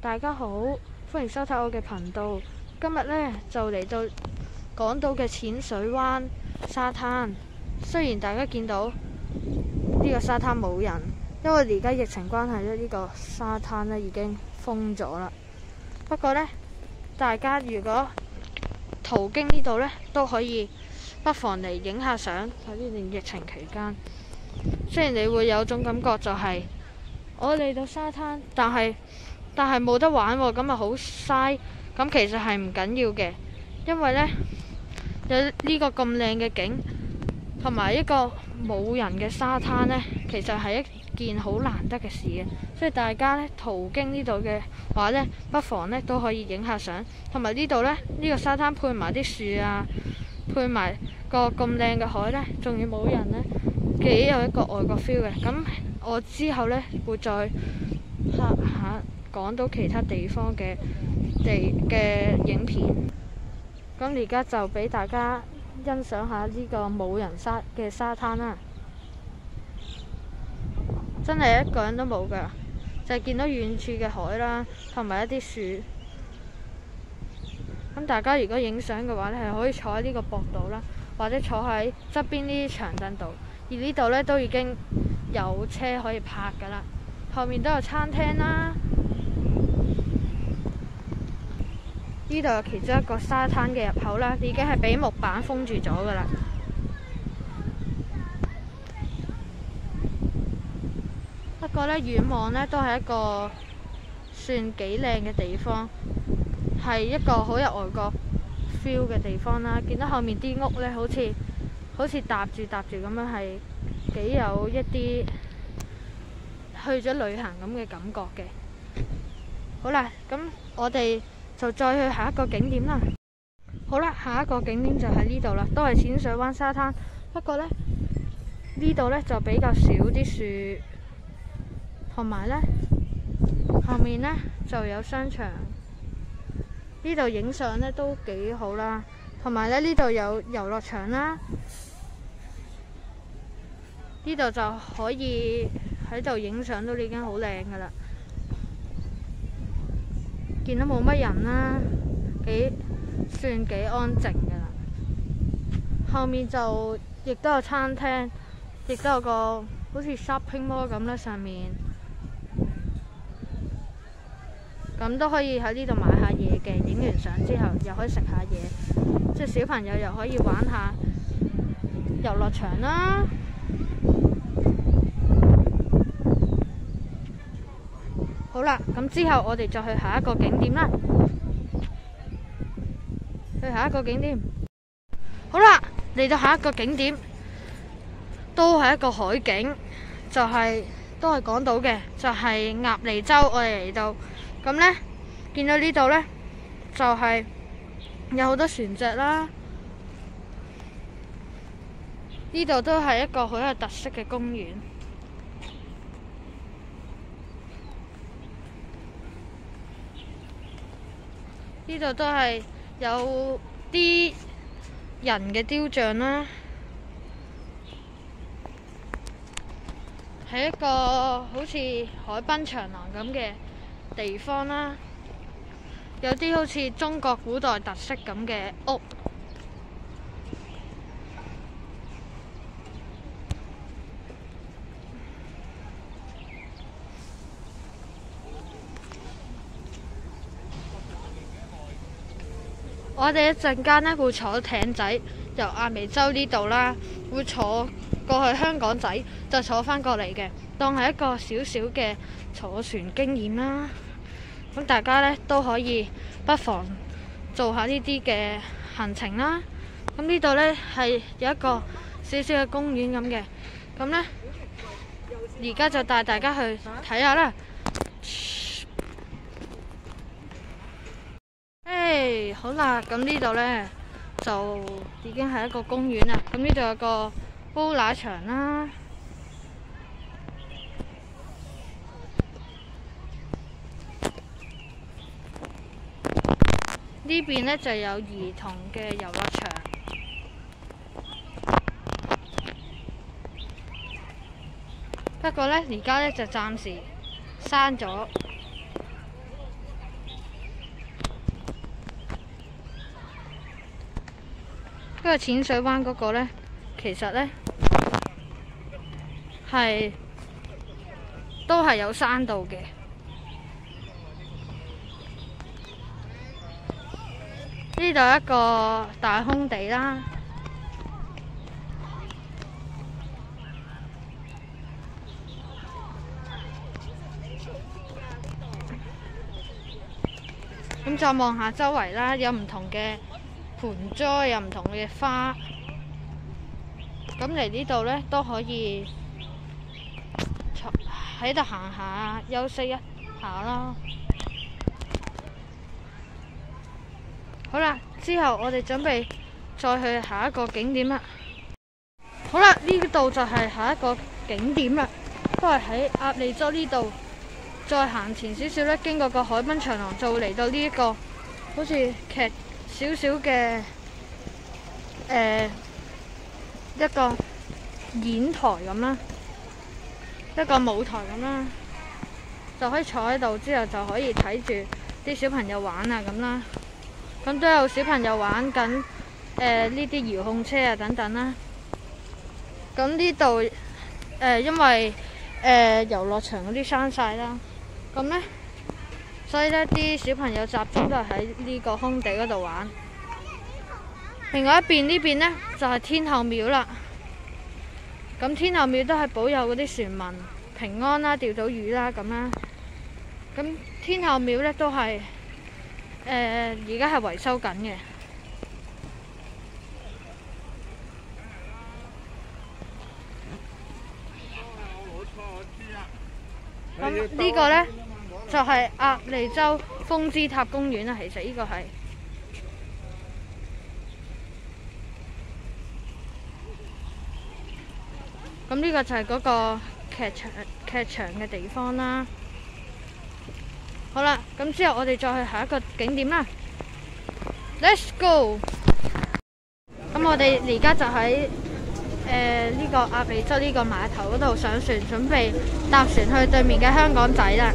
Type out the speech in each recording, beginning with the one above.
大家好，歡迎收睇我嘅頻道。今日呢，就嚟到港島嘅淺水灣沙灘。雖然大家見到呢個沙灘冇人，因為而家疫情關係咧，呢個沙灘呢已經封咗啦。不過呢，大家如果途經呢度呢，都可以不妨嚟影下相。喺呢段疫情期間，雖然你會有種感覺就係我嚟到沙灘，但係冇得玩喎，咁啊好嘥。咁其實係唔緊要嘅，因為呢，有呢個咁靚嘅景，同埋一個冇人嘅沙灘呢，其實係一件好難得嘅事嘅。所以大家呢，途經呢度嘅話呢，不妨呢都可以影下相。同埋呢度呢，呢個沙灘配埋啲樹啊，配埋個咁靚嘅海呢，仲要冇人呢，幾有一個外國 feel 嘅。咁我之後呢，會再講到其他地方嘅影片。咁而家就俾大家欣賞下呢個冇人嘅沙灘啦。真係一個人都冇㗎，就係見到遠處嘅海啦，同埋一啲樹。咁大家如果影相嘅話呢，係可以坐喺呢個膊度啦，或者坐喺側邊呢啲長凳度。而呢度呢，都已經有車可以泊㗎啦，後面都有餐廳啦。呢度有其中一個沙灘嘅入口啦，已經係俾木板封住咗噶啦。不過呢，遠望呢都係一個算幾靚嘅地方，係一個好有外國 feel 嘅地方啦。見到後面啲屋呢，好似搭住咁樣，係幾有一啲去咗旅行咁嘅感覺嘅。好啦，咁我哋就再去下一個景點啦。好啦，下一個景點就喺呢度啦，都係淺水灣沙灘。不過呢，呢度呢就比較少啲樹，同埋呢後面呢就有商場。呢度影相呢都幾好啦，同埋呢度有遊樂場啦。呢度就可以喺度影相都已經好靚噶啦。見到冇乜人啦，算幾安靜噶啦。後面就亦都有餐廳，亦都有個好似 shopping mall 咁啦，上面咁都可以喺呢度買下嘢嘅。影完相之後又可以食下嘢，即係小朋友又可以玩下遊樂場啦。好啦，咁之後我哋再去下一個景點啦。去下一個景點。好啦，嚟到下一個景點，都係一個海景，都係港島嘅，就係鴨脷洲。我哋嚟到，咁呢，見到呢度呢，就係有好多船隻啦。呢度都係一個好有特色嘅公園。呢度都係有啲人嘅雕像啦，係一個好似海濱長廊咁嘅地方啦。有啲好似中國古代特色咁嘅屋。我哋一陣間呢會坐艇仔由鴨脷洲呢度啦，會坐過去香港仔，再坐返過嚟嘅，當係一個少少嘅坐船經驗啦。咁大家呢都可以不妨做下呢啲嘅行程啦。咁呢度呢係有一個少少嘅公園咁嘅，咁呢而家就帶大家去睇下啦。好啦，咁呢度呢，就已經係一個公園啦。咁呢度有個煲乸場啦，呢邊呢就有兒童嘅遊樂場。不過呢，而家呢就暫時閂咗。 個淺水灣嗰個呢，其實呢都係有山道嘅。呢度一個大空地啦，咁再望下周圍啦，有唔同嘅盆栽，有唔同嘅花。咁嚟呢度呢，都可以喺度行下，休息一下啦。好啦，之後我哋準備再去下一個景點啦。好啦，呢度就係下一個景點啦，都係喺鴨脷洲呢度。再行前少少呢，經過個海濱長廊，就會嚟到呢一個好似劇少少嘅一個演台咁啦，一個舞台咁啦，就可以坐喺度，之後就可以睇住啲小朋友玩啊咁啦。咁都有小朋友玩緊呢啲遙控車啊等等啦。咁呢度因為遊樂場嗰啲閂晒啦，咁呢，所以呢啲小朋友集中都係喺呢個空地嗰度玩。另外一邊呢邊呢，就係天后廟啦。咁天后廟都係保佑嗰啲船民平安啦、釣到魚啦咁啦。咁天后廟呢，都係而家係維修緊嘅。咁呢個呢，就係鴨脷洲風之塔公園啦。其實呢個係咁呢個就係嗰個劇場嘅地方啦。好啦，咁之後我哋再去下一個景點啦。Let's go！ 咁我哋而家就喺呢個鴨脷洲呢個碼頭嗰度上船，準備搭船去對面嘅香港仔啦。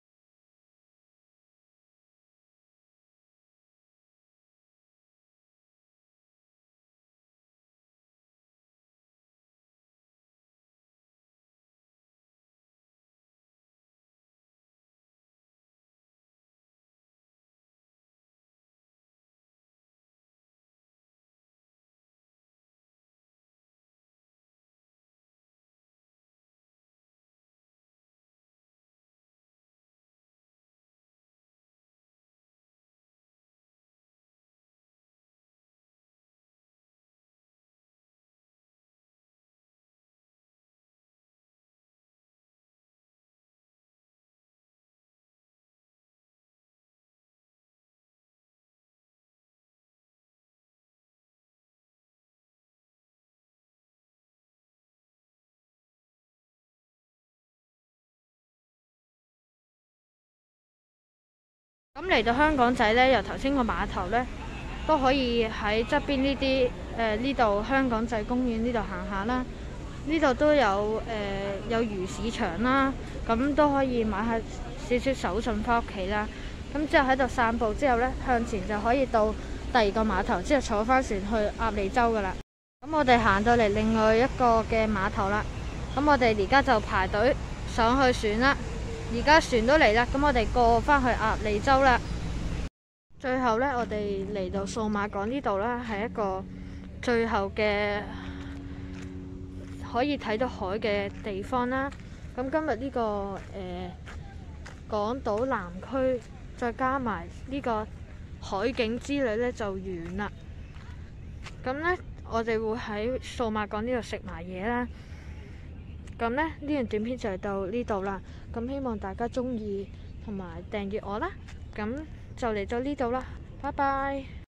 咁嚟到香港仔呢，由頭先個碼頭呢，都可以喺側邊呢度香港仔公園呢度行下啦。呢度都有魚市場啦，咁都可以買下少少手信返屋企啦。咁之後喺度散步之後呢，向前就可以到第二個碼頭，之後坐返船去鴨脷洲噶啦。咁我哋行到嚟另外一個嘅碼頭啦。咁我哋而家就排隊上去船啦。而家船都嚟啦，咁我哋過返去鴨脷洲啦。最後呢，我哋嚟到數碼港呢度啦，係一個最後嘅可以睇到海嘅地方啦。咁今日呢個港島南區再加埋呢個海景之旅呢，就完啦。咁呢，我哋會喺數碼港呢度食埋嘢啦。咁呢段短片就到呢度啦。咁希望大家鍾意同埋訂閱我啦。咁就嚟到呢度啦，拜拜。